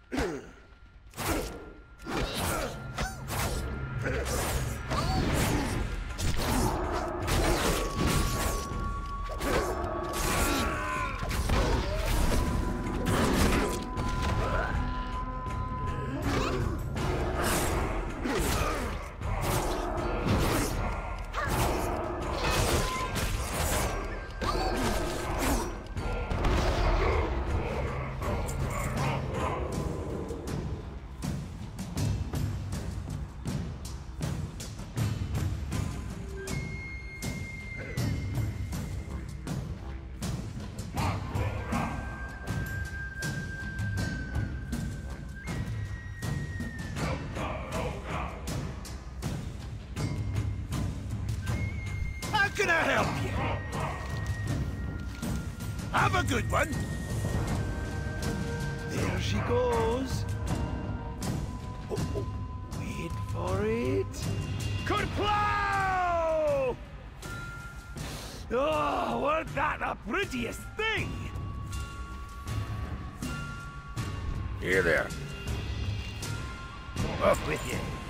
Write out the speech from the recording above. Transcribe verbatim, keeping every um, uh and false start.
Can I help you? Have a good one. There she goes. Oh, oh, wait for it. Good plow! Oh, wasn't that the prettiest thing? Here there. Off with you.